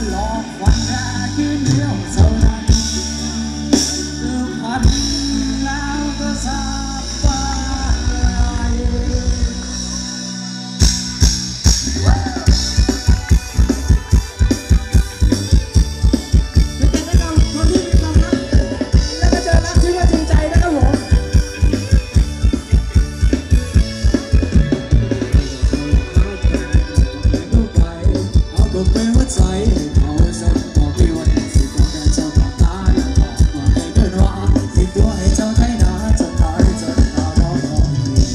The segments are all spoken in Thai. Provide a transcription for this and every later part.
หลอกวันแค่คืนเดียวเท่านั้นเธอพันแล้วก็สาบายเป็นกันได้กับคนที่มีความรักแล้วก็เจอรักที่ว่าจริงใจนะครับผมเป็นหัวใจเอาสักบอกพี่ว่าสิบอกแต่เจ้าบอกตาอย่าบอกว่าไม่เกินว่าสิตัวให้เจ้าไทยนาจะตายจนตาบอดของ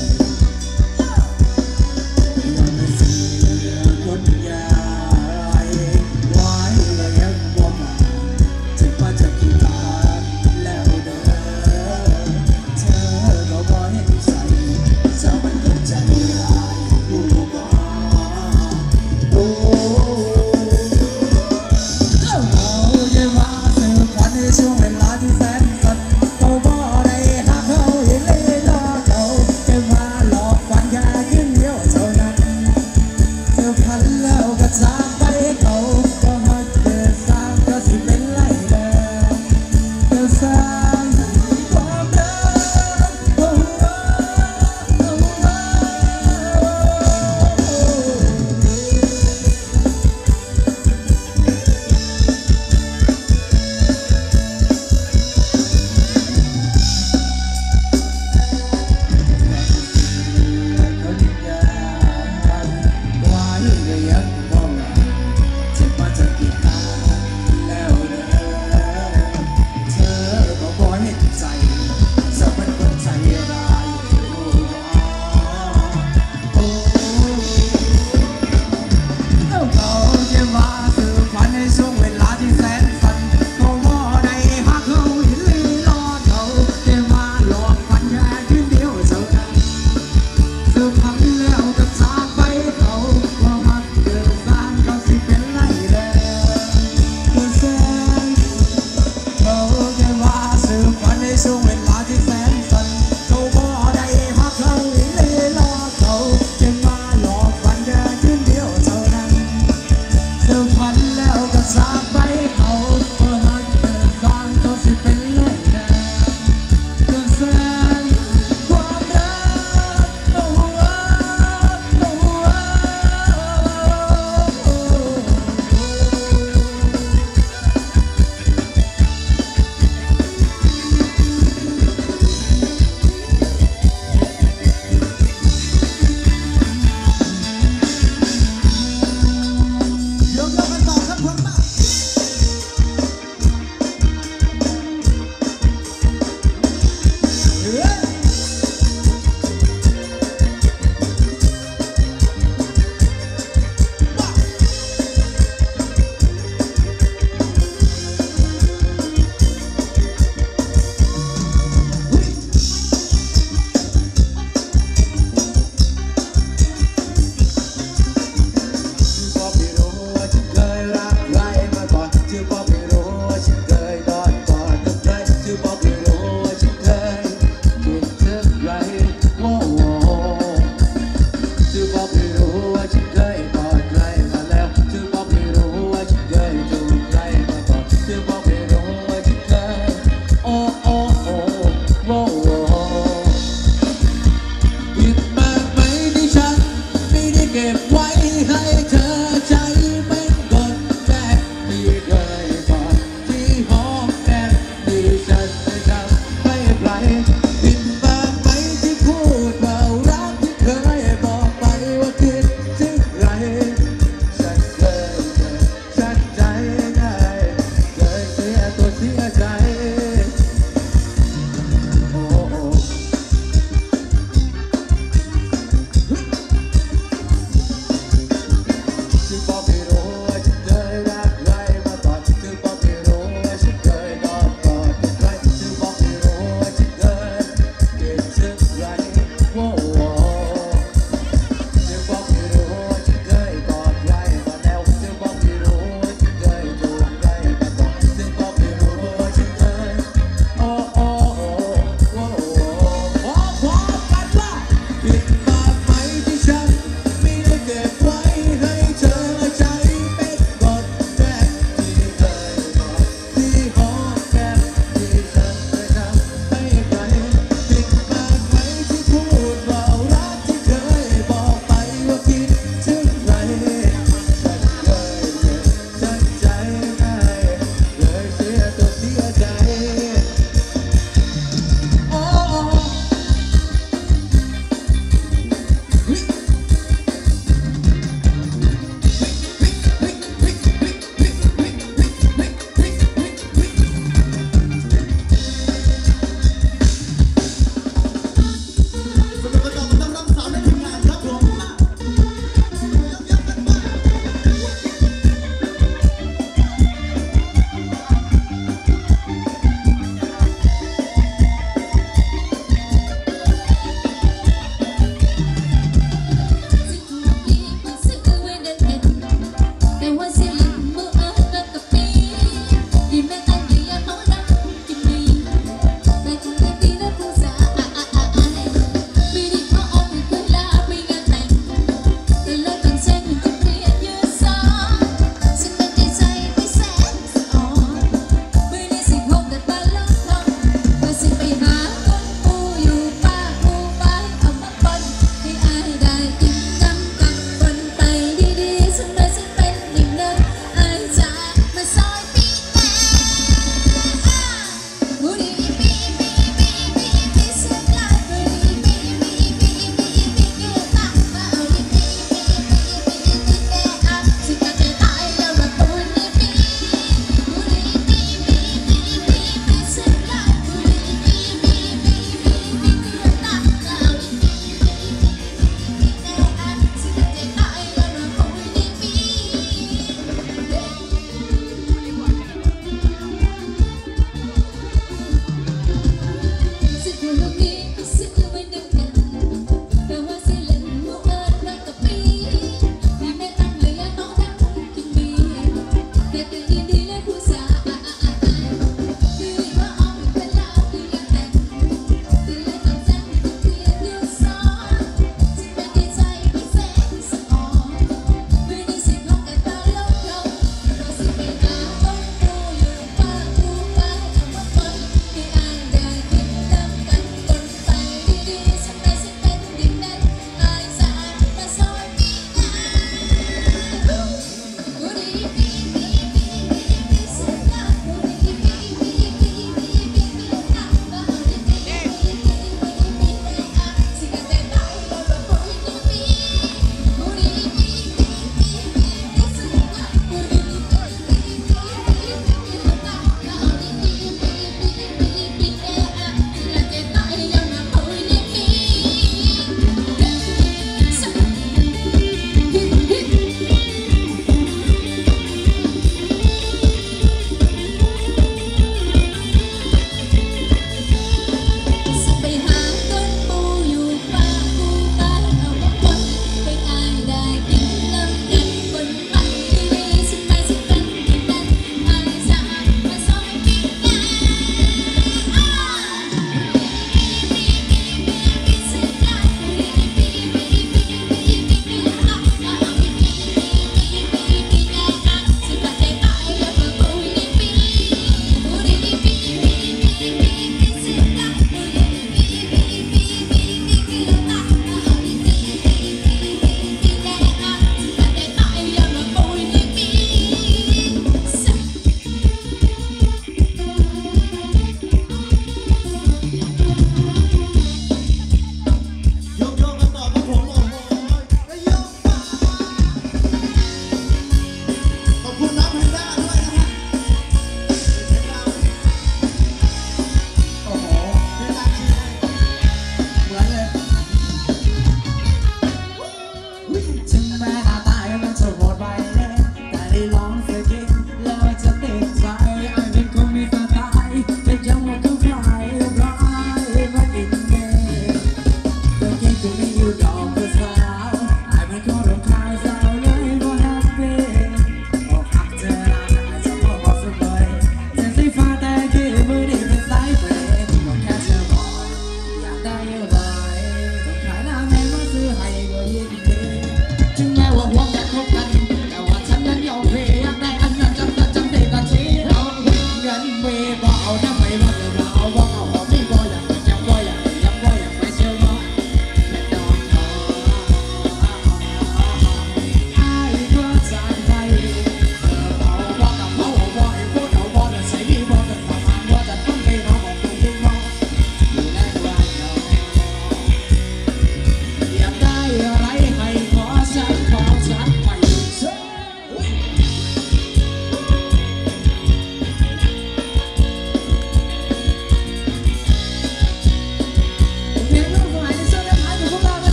พี่ยังไม่เสียคนใหญ่ไว้เลยยังบ่มาถึงว่าจะกี่ตาแล้วเด้อเธอก็บ่เห็นใจเจ้ามันก็ใจร้ายผู้บ่โอ้ช่วงเวลาที่แสนสั้นเขาบ่ได้หาเขาให้เล่นล้อเขาแค่มาหลอกฝันแค่คืนเดียวเท่านั้นเธอพันแล้วก็จากไปเขาก็หักเกิดสร้างก็สิเป็นไรเด้อเธอสร้างความรักโอ้โอ้โอ้ช่วงเวลาที่แสนสั้นเขาบ่ได้หักเขาเล่ล้อเขาจะมาหลอกฝันแค่คืนเดียวเท่านั้นเธอพันแล้วก็จากไป